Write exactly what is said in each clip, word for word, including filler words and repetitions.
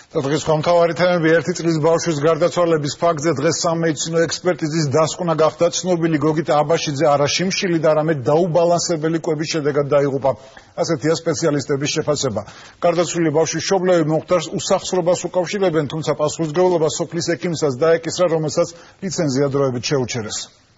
დღეს მთავარი თემები ერთი წლის ბავშვის გარდაცვალების ფაქტზე დღეს სამედიცინო ექსპერტიზის დასკვნა გახდა ცნობილი გოგიტა აბაშიძე არა შიმშილი და არამედ დაუბალანსებელი კვების შედეგად დაიღუპა. ასეთია სპეციალისტების შეფასება. გარდაცვლილი ბავშვის მშობლები მომხდარს უსახსრობას უკავშირებენ, თუმცა პასუხისმგებლობა სოფლის ექიმსაც დაეკისრა, რომელსაც ლიცენზია დროებით შეუჩერეს.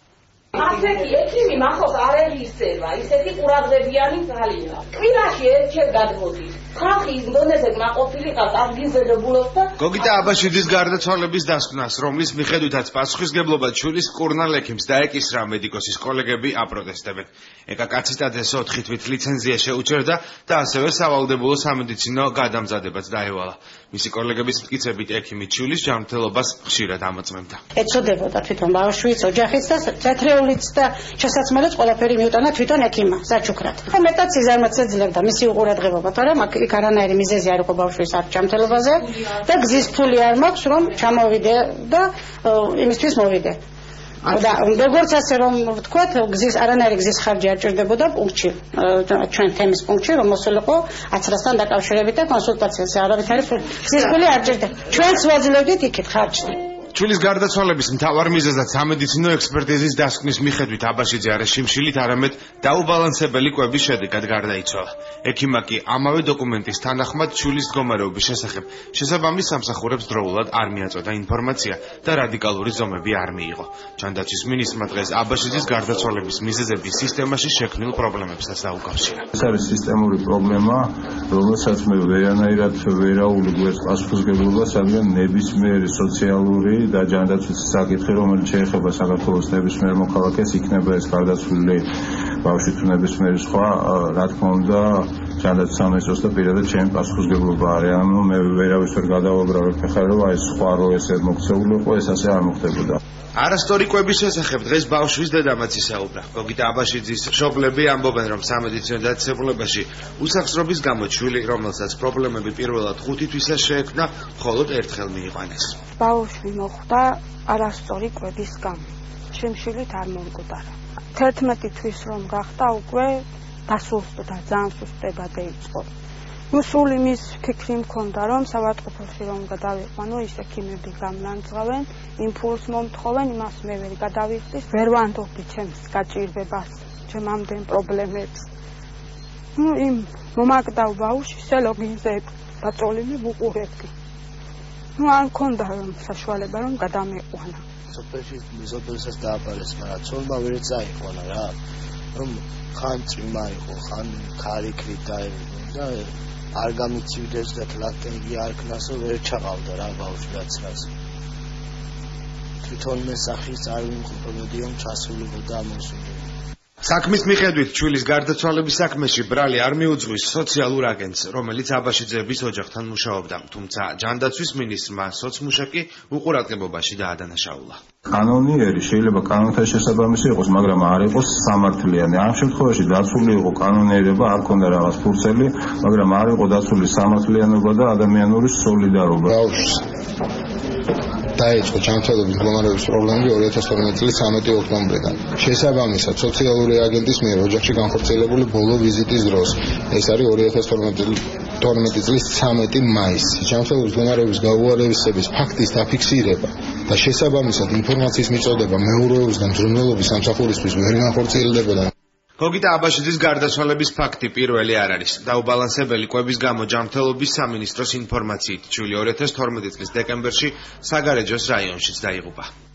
ასეთი ექიმი მახოს არ ეღისება, ისეთი ყურადღებიანი ძალია. კვირაში ერთხელ გადმოდის. ხალხი ინდონეზე მაყოფილიყავს ადგილზე დებულობს და გოგიტა აბაშიძის გარდაცვალების დასკვნას, რომლის მიხედვითაც პასუხისმგებლობა ჩულის მკურნალ ექიმს დაეკისრა, მედიკოსის კოლეგები აპროტესტებენ. ეკა კაციტაძეს ოთხი თვით ლიცენზია შეუჩერდა და ასევე სავალდებულო სამედიცინო გადამზადებაც დაევალა. მისი კოლეგების მტკიცებით ექიმი ჩულის ჯანმრთელობას ხშირად ამოწმებდა. ეწოდებოდა თვითონ ბავშვის, ოჯახის და წეთრეულიც და შესაძლოა ყველაფერი მიუტანა თვითონ ექიმმა საჩუქრად. ხო მეტად სიზარმაც ეძლევდა მისი უყურადღებობა, თორემ იქ არანაირი მიზეზი არ იყო ბავშვის ჯანმრთელობაზე და გზის ფული არ მაქვს რომ ჩამოვიდე და იმისთვის მოვიდე. და როგორც ასე რომ ვთქვათ, გზის არანაირი გზის ხარჯი არ ჭირდებოდა პუნქტში, ჩვენ თემის პუნქტში, რომ მოსულიყო აცრასთან დაკავშირებით და კონსულტაციაზე არავითარი გზის ფული არ ჭირდება. ჩვენც ვაძლევდით იქით ხარჯს. ჩულის გარდაცვალების მთავარ მიზეზად სამედიცინო ექსპერტიზის დასკვნის მიხედვით აბაშიძე არა შიმშილით, არამედ დაუბალანსებელი კვების შედეგად გარდაიცვალა. ექიმმა კი ამავე დოკუმენტის თანახმად ჩულის მდგომარეობის შესახებ შესაბამის სამსახურებს დროულად არ მიაწოდა ინფორმაცია და რადიკალური ზომები არ მიიღო. ჯანდაცვის მინისტრმა დღეს აბაშიძის გარდაცვალების მიზეზების სისტემაში შექმნილ პრობლემებსაც დაუკავშირა. ეს არის სისტემური პრობლემა, რომელსაც მე ვერანაირად ვერაული გვერდს პასუხისმგებლობას ამიან ნებისმიერი სოციალური და ჯანდაცვის საკითხი, რომელიც შეეხება საქართველოს ნებისმიერ მოქალაქეს, იქნება ეს გარდაცვლილი ბავშვი თუ ნებისმიერი სხვა, რა თქმა უნდა, ჯანდაცვის სამინისტროს და პირადად ჩემი პასუხისმგებლობა არის. ანუ მე ვერავის ვერ გადავაგრავებ ხარ, რომ აი სხვა რო ესე მოქცეული იყო, ეს ასე არ მოხდებოდა. არასტორი კვების შესახებ დღეს ბავშვის დედამაც ისაუბრა. გოგიტა აბაშიძის მშობლები ამბობენ, რომ სამედიცინო დაწესებულებაში უსახსრობის გამო ჩვილი, რომელსაც პრობლემები პირველად ხუთი თვისა შეექმნა, მხოლოდ ერთხელ მიიყვანეს. ბავშვი მოხვდა არასტორი კვების გამო. შიმშილით არ მომკვდარა. თერთმეტი თვის რომ გახდა უკვე დასუსტდა, ძალიან სუსტება დაიწყო. ნუ სული მის ფიქრი მქონდა, რომ საავადმყოფოში რომ გადავიყვანო, ის ექიმები გამნანძღავენ, იმპულს მომთხოვენ, იმას მე ვერ გადავიხდის, ვერ ვანდობდი ჩემს გაჭირვებას, ჩემამდე პრობლემებს. ნუ იმ მომაკდავ ბავშვს ლოგინზე დაწოლილი ვუყურებდი. ნუ არ მქონდა რომ საშუალება რომ გადამეყვანა. სოფელში მეზობელსაც დააბარეს, მაგრამ ცოლმა ვერ წაიყვანა რა. რომ ხან წვიმა იყო, ხან ქარიქით და არ გამიცივდეს და ლაქტენგი არ ქნასო ვერ ჩაყავდა რა ბავშვი დაცრას. თვითონ მე სახის არ ვიმყოფებოდიო, ჩასულიყოდა ამოსული. საქმის მიხედვით ჩულის გარდაცვალების საქმეში ბრალი არ მიუძღვის სოციალურ აგენტს, რომელიც აბაშიძეების ოჯახთან მუშაობდა, თუმცა ჯანდაცვის მინისტრმა სოცმუშაკი უყურადღებობაში დაადანაშაულა. კანონიერი შეიძლება კანონთან შესაბამისი იყოს, მაგრამ არ იყოს სამართლიანი. ამ შემთხვევაში დაცული იყო კანონიერება, არ ქონდა რაღაც ფურცელი, მაგრამ არ იყო დაცული სამართლიანობა და ადამიანური სოლიდარობა. დაიწყო ჯანმრთელობის მდგომარეობის პრობლემები ორი ათას თორმეტი წლის სამი ოქტომბრიდან. შესაბამისად, სოციალური აგენტის მიერ ოჯახში განხორციელებული ბოლო ვიზიტის დროს, ეს არის ორი ათას თორმეტი წლის ცამეტი მაისი, ჯანმრთელობის მდგომარეობის გაუარესების ფაქტის დაფიქსირება და შესაბამისად ინფორმაციის მიწოდება მეურვეობის და მზრუნველობის სამსახურისთვის ვერ განხორციელდებოდა. გოგიტა აბაშიძის გარდაცვალების ფაქტი პირველი არ არის. დაუბალანსებელი კვების გამო ჯანმრთელობის სამინისტროს ინფორმაციით, ჩული ორი ათას თორმეტი წლის დეკემბერში საგარეჯოს რაიონშიც დაიღუპა.